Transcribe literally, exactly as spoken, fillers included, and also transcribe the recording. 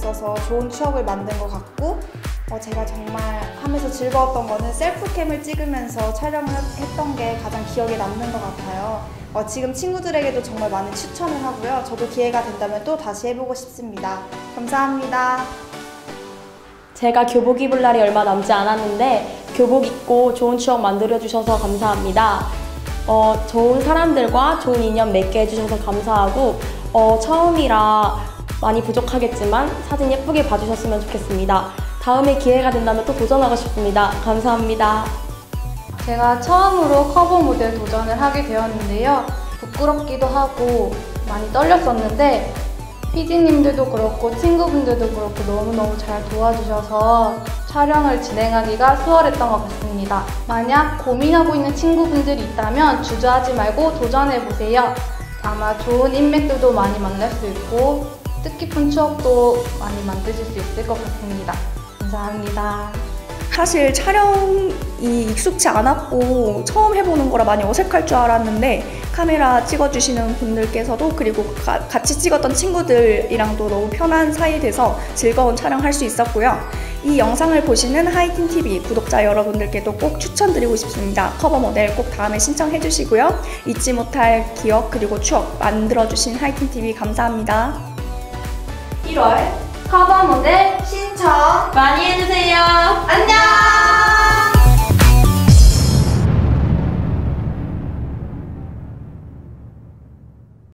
있어서 좋은 추억을 만든 것 같고, 어, 제가 정말 하면서 즐거웠던 거는 셀프캠을 찍으면서 촬영을 했던 게 가장 기억에 남는 것 같아요. 어, 지금 친구들에게도 정말 많은 추천을 하고요. 저도 기회가 된다면 또 다시 해보고 싶습니다. 감사합니다. 제가 교복 입을 날이 얼마 남지 않았는데 교복 입고 좋은 추억 만들어주셔서 감사합니다. 어, 좋은 사람들과 좋은 인연 맺게 해주셔서 감사하고, 어, 처음이라 많이 부족하겠지만 사진 예쁘게 봐주셨으면 좋겠습니다. 다음에 기회가 된다면 또 도전하고 싶습니다. 감사합니다. 제가 처음으로 커버 모델 도전을 하게 되었는데요. 부끄럽기도 하고 많이 떨렸었는데 피디님들도 그렇고 친구분들도 그렇고 너무너무 잘 도와주셔서 촬영을 진행하기가 수월했던 것 같습니다. 만약 고민하고 있는 친구분들이 있다면 주저하지 말고 도전해보세요. 아마 좋은 인맥들도 많이 만날 수 있고 뜻깊은 추억도 많이 만드실 수 있을 것 같습니다. 감사합니다. 사실 촬영이 익숙치 않았고 처음 해보는 거라 많이 어색할 줄 알았는데 카메라 찍어주시는 분들께서도 그리고 가, 같이 찍었던 친구들이랑도 너무 편한 사이 돼서 즐거운 촬영할 수 있었고요. 이 영상을 보시는 하이틴티비 구독자 여러분들께도 꼭 추천드리고 싶습니다. 커버 모델 꼭 다음에 신청해 주시고요. 잊지 못할 기억 그리고 추억 만들어주신 하이틴티비 감사합니다. 일월 커버 모델 신청 많이 해주세요. 안녕!